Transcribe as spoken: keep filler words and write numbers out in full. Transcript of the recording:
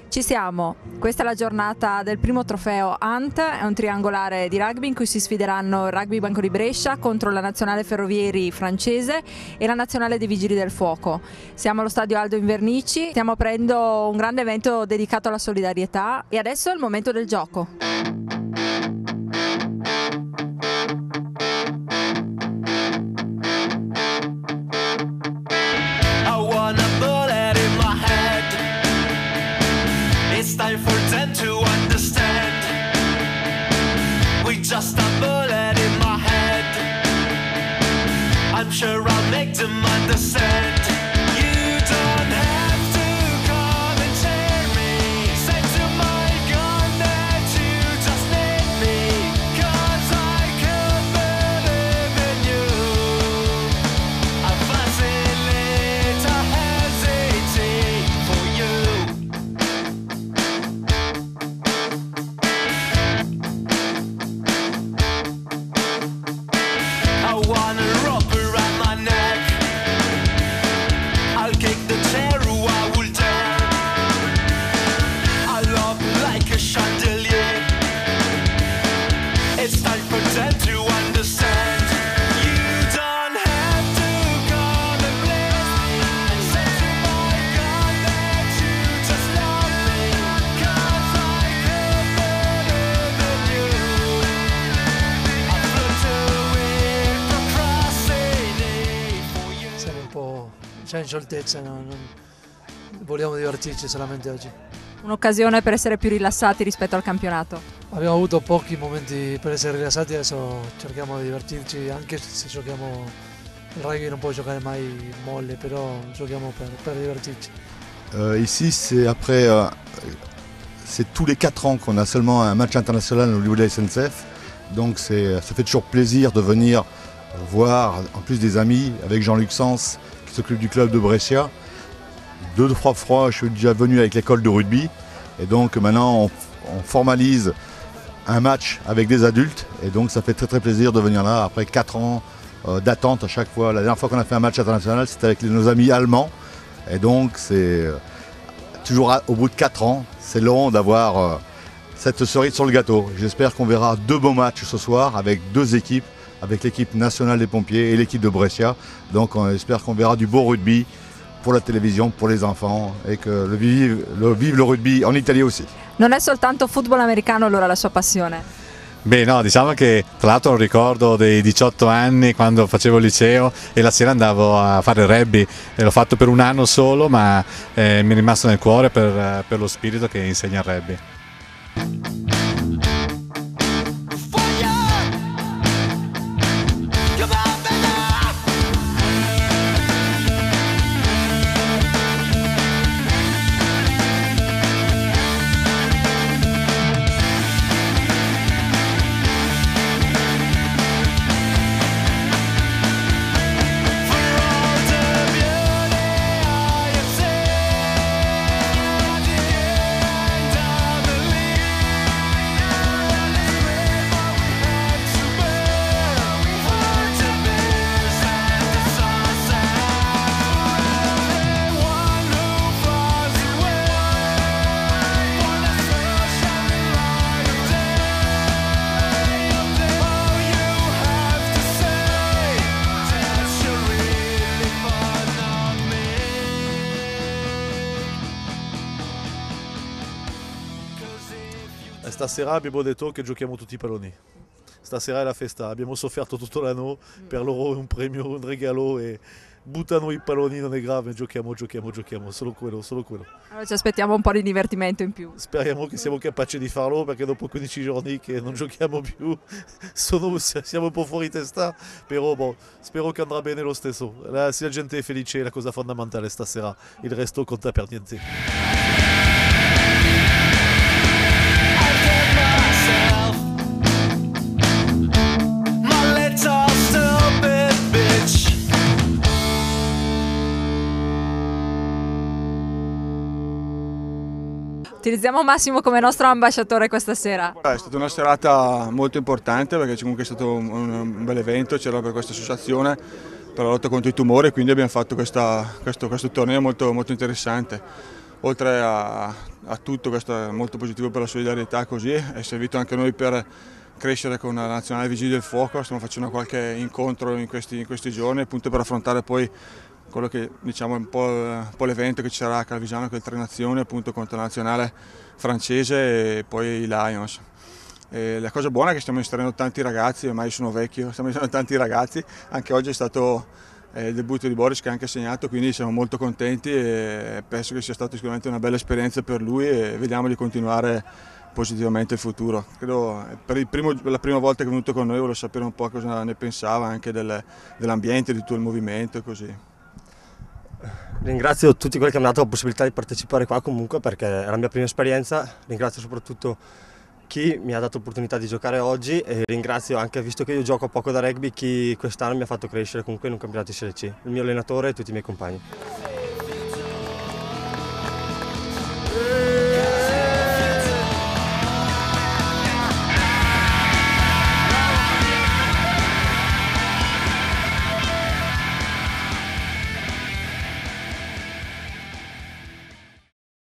Ci siamo, questa è la giornata del primo trofeo A N T, è un triangolare di rugby in cui si sfideranno il Rugby Banco di Brescia contro la Nazionale Ferrovieri francese e la Nazionale dei Vigili del Fuoco. Siamo allo stadio Aldo Invernici, stiamo aprendo un grande evento dedicato alla solidarietà e adesso è il momento del gioco. Time for them to understand. We just a bullet in my head. I'm sure I'll make them understand. You don't have to come and tear me. Say to my gun that you just need me. Cause I could believe in you. I'm facilitating for you. C'è incertezza, no? Non vogliamo divertirci solamente oggi. Un'occasione per essere più rilassati rispetto al campionato. Abbiamo avuto pochi momenti per essere rilassati, adesso cerchiamo di divertirci, anche se giochiamo il rugby non può giocare mai molle, però giochiamo per, per divertirci. Euh, ici c'est après, euh, c'est tous les quatre ans qu'on a seulement un match international au niveau de la S N C F, donc ça fait toujours plaisir de venir voir en plus des amis avec Jean-Luc Sens qui s'occupe du club de Brescia. Deux, trois fois je suis déjà venu avec l'école de rugby et donc maintenant on, on formalise un match avec des adultes et donc ça fait très très plaisir de venir là après quatre ans euh, d'attente à chaque fois. La dernière fois qu'on a fait un match international c'était avec nos amis allemands et donc c'est euh, toujours à, au bout de quatre ans, c'est long d'avoir euh, cette cerise sur le gâteau. J'espère qu'on verra deux beaux matchs ce soir avec deux équipes, avec l'équipe nationale des pompiers et l'équipe de Brescia. Donc on espère qu'on verra du beau rugby pour la télévision, pour les enfants et que le vive le, vive le rugby en Italie aussi. Non è soltanto football americano allora la sua passione? Beh no, diciamo che tra l'altro ho un ricordo dei diciotto anni quando facevo il liceo e la sera andavo a fare rugby e l'ho fatto per un anno solo ma eh, mi è rimasto nel cuore per, per lo spirito che insegna il rugby. Stasera abbiamo detto che giochiamo tutti i palloni. Stasera è la festa, abbiamo sofferto tutto l'anno, per loro è un premio, un regalo e buttano i palloni, non è grave, giochiamo, giochiamo, giochiamo, solo quello, solo quello. Allora ci aspettiamo un po' di divertimento in più. Speriamo che siamo capaci di farlo perché dopo quindici giorni che non giochiamo più sono, siamo un po' fuori testa, però boh, spero che andrà bene lo stesso. La, se la gente è felice è la cosa fondamentale stasera, il resto conta per niente. Utilizziamo Massimo come nostro ambasciatore questa sera. È stata una serata molto importante perché comunque è stato un, un bel evento, c'era per questa associazione per la lotta contro i tumori, quindi abbiamo fatto questa, questo, questo torneo molto, molto interessante. oltre a, a tutto, questo è molto positivo per la solidarietà, così è servito anche a noi per crescere con la nazionale Vigili del Fuoco. Stiamo facendo qualche incontro in questi, in questi giorni appunto per affrontare poi quello che diciamo è un po', po' l'evento che ci sarà a Calvisano, che è il Tre Nazioni appunto contro la nazionale francese e poi i Lions. E la cosa buona è che stiamo inserendo tanti ragazzi, ormai sono vecchio, stiamo inserendo tanti ragazzi, anche oggi è stato eh, il debutto di Boris che ha anche segnato, quindi siamo molto contenti e penso che sia stata sicuramente una bella esperienza per lui e vediamo di continuare positivamente il futuro. Credo per il primo, la prima volta che è venuto con noi volevo sapere un po' cosa ne pensava anche del, dell'ambiente, di tutto il movimento e così. Ringrazio tutti quelli che mi hanno dato la possibilità di partecipare qua comunque perché è la mia prima esperienza, ringrazio soprattutto chi mi ha dato l'opportunità di giocare oggi e ringrazio anche, visto che io gioco poco da rugby, chi quest'anno mi ha fatto crescere comunque in un campionato di Serie C, il mio allenatore e tutti i miei compagni.